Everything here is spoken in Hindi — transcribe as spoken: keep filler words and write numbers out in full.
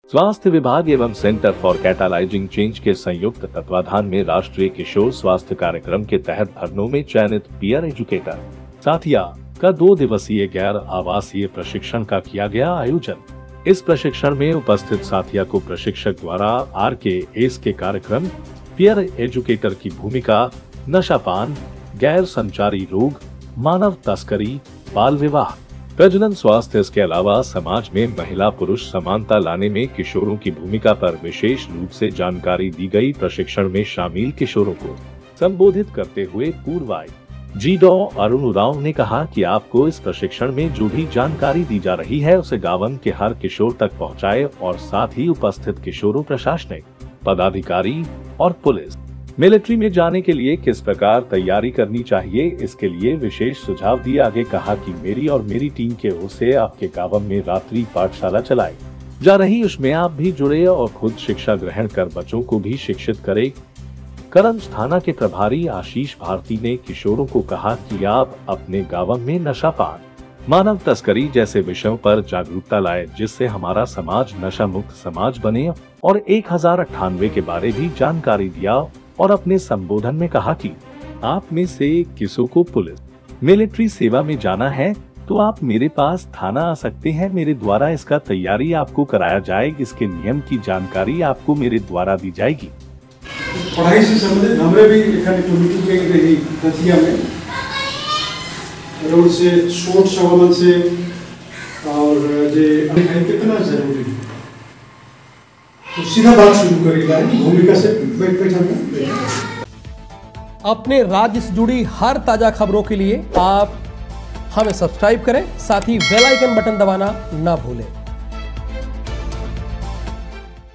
स्वास्थ्य विभाग एवं सेंटर फॉर कैटालाइजिंग चेंज के संयुक्त तत्वाधान में राष्ट्रीय किशोर स्वास्थ्य कार्यक्रम के तहत धरनों में चयनित पीयर एजुकेटर साथिया का दो दिवसीय गैर आवासीय प्रशिक्षण का किया गया आयोजन। इस प्रशिक्षण में उपस्थित साथिया को प्रशिक्षक द्वारा आर के एस के कार्यक्रम, पीयर एजुकेटर की भूमिका, नशापान, गैर संचारी रोग, मानव तस्करी, बाल विवाह, प्रजनन स्वास्थ्य, इसके अलावा समाज में महिला पुरुष समानता लाने में किशोरों की भूमिका पर विशेष रूप से जानकारी दी गई। प्रशिक्षण में शामिल किशोरों को संबोधित करते हुए पूर्व आई जी डॉ अरुण उरांव ने कहा कि आपको इस प्रशिक्षण में जो भी जानकारी दी जा रही है उसे गांव के हर किशोर तक पहुंचाए और साथ ही उपस्थित किशोरों, प्रशासनिक पदाधिकारी और पुलिस, मिलिट्री में जाने के लिए किस प्रकार तैयारी करनी चाहिए, इसके लिए विशेष सुझाव दिए। आगे कहा कि मेरी और मेरी टीम के ओर से आपके गांव में रात्रि पाठशाला चलाई जा रही, उसमें आप भी जुड़े और खुद शिक्षा ग्रहण कर बच्चों को भी शिक्षित करें। करंज थाना के प्रभारी आशीष भारती ने किशोरों को कहा कि आप अपने गांव में नशापान, मानव तस्करी जैसे विषयों पर जागरूकता लाए, जिससे हमारा समाज नशा मुक्त समाज बने, और एक हजार अट्ठानवे के बारे भी जानकारी दिया। और अपने संबोधन में कहा कि आप में से किसी को पुलिस, मिलिट्री सेवा में जाना है तो आप मेरे पास थाना आ सकते हैं। मेरे द्वारा इसका तैयारी आपको कराया जाएगी। इसके नियम की जानकारी आपको मेरे द्वारा दी जाएगी। पढ़ाई से संबंधित हमें भी कमिटी के रही दतिया में रोड से छोट सवाल से और जे कितना जरूरी है तो सीधा बात शुरू करेगा भूमिका से बैठ बैठा। अपने राज्य से जुड़ी हर ताजा खबरों के लिए आप हमें सब्सक्राइब करें, साथ ही बेल आइकन बटन दबाना ना भूलें।